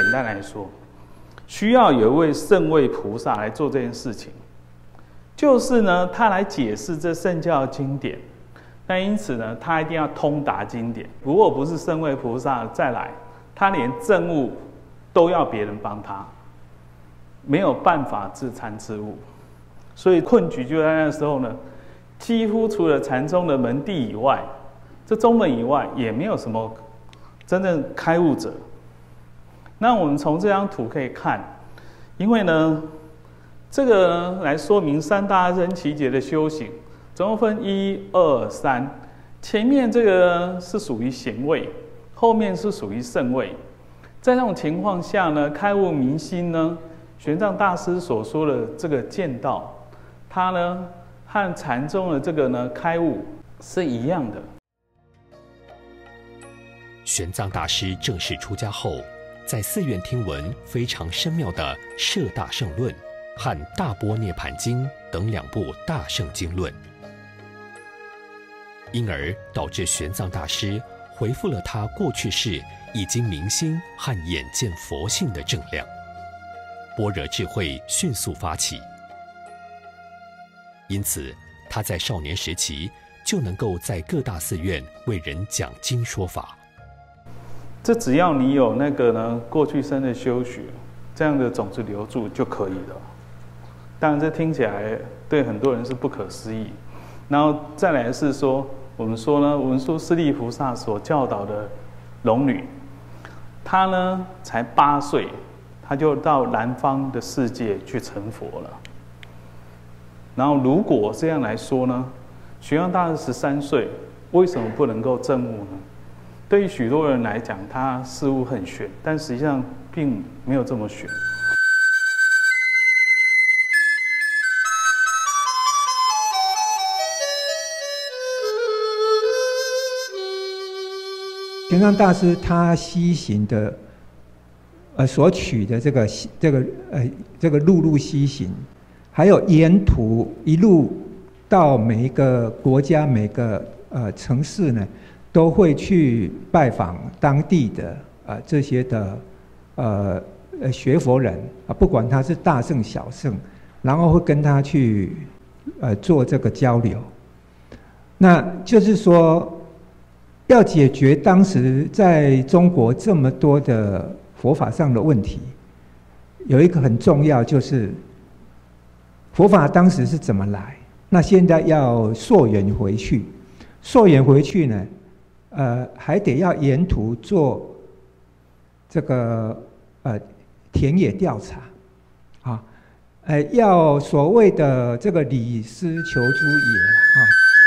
简单来说，需要有一位圣位菩萨来做这件事情，就是呢，他来解释这圣教经典。那因此呢，他一定要通达经典。如果不是圣位菩萨再来，他连政务都要别人帮他，没有办法治参差务。所以困局就在那时候呢，几乎除了禅宗的门第以外，这宗门以外也没有什么真正开悟者。那我们从这张图可以看，因为呢，这个呢来说明三大真奇劫的修行，总共分1、2、3。前面这个是属于贤位，后面是属于圣位。在这种情况下呢，开悟明心呢，玄奘大师所说的这个见道，它呢和禅宗的这个呢开悟是一样的。 玄奘大师正式出家后，在寺院听闻非常深妙的《摄大乘论》和《大般涅盘经》等2部大乘经论，因而导致玄奘大师回复了他过去世已经明心和眼见佛性的正量，般若智慧迅速发起。因此，他在少年时期就能够在各大寺院为人讲经说法。 这只要你有那个呢过去生的修学，这样的种子留住就可以了。当然，这听起来对很多人是不可思议。然后再来是说，我们说呢，文殊师利菩萨所教导的龙女，她呢才8岁，她就到南方的世界去成佛了。然后如果这样来说呢，玄奘大师13岁，为什么不能够证悟呢？对于许多人来讲，他似乎很玄，但实际上并没有这么玄。 玄奘大师他西行的，所取的这个陆西行，还有沿途一路到每一个国家、每个城市呢，都会去拜访当地的这些的学佛人啊，不管他是大圣小圣，然后会跟他去做这个交流。那就是说，要解决当时在中国这么多的佛法上的问题，有一个很重要，就是佛法当时是怎么来，那现在要溯源回去。溯源回去呢，还得要沿途做这个田野调查，啊，要所谓的这个李斯求诸野啊。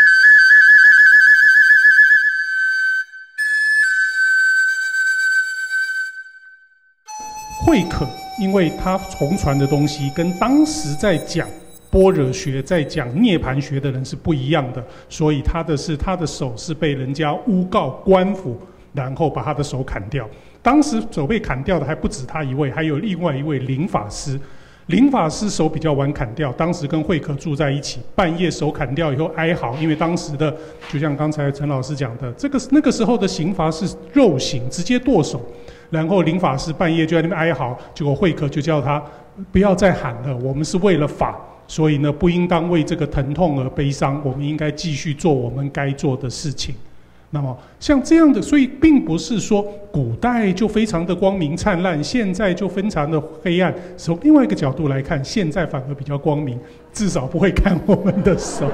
慧可，因为他弘传的东西跟当时在讲般若学、在讲涅槃学的人是不一样的，所以他的手是被人家诬告官府，然后把他的手砍掉。当时手被砍掉的还不止他一位，还有另外一位灵法师。灵法师手比较晚砍掉，当时跟慧可住在一起，半夜手砍掉以后哀嚎，因为当时的就像刚才陈老师讲的，那个时候的刑罚是肉刑，直接剁手。然后灵法师半夜就在那边哀嚎，结果慧可就叫他不要再喊了，我们是为了法，所以呢不应当为这个疼痛而悲伤，我们应该继续做我们该做的事情。那么像这样的，所以并不是说古代就非常的光明灿烂，现在就非常的黑暗。从另外一个角度来看，现在反而比较光明，至少不会砍我们的手。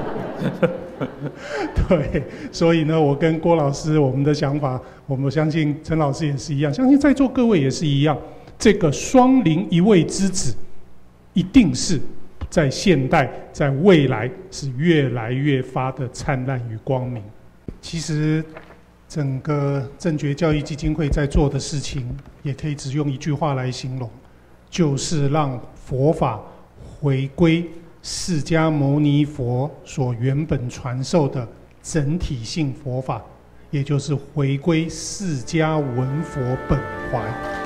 对，所以呢，我跟郭老师我们的想法，我们相信陈老师也是一样，相信在座各位也是一样。这个双灵一位之子，一定是在现代、在未来是越来越发的灿烂与光明。其实，整个正觉教育基金会在做的事情，也可以只用一句话来形容，就是让佛法回归释迦牟尼佛所原本传授的整体性佛法，也就是回归释迦文佛本怀。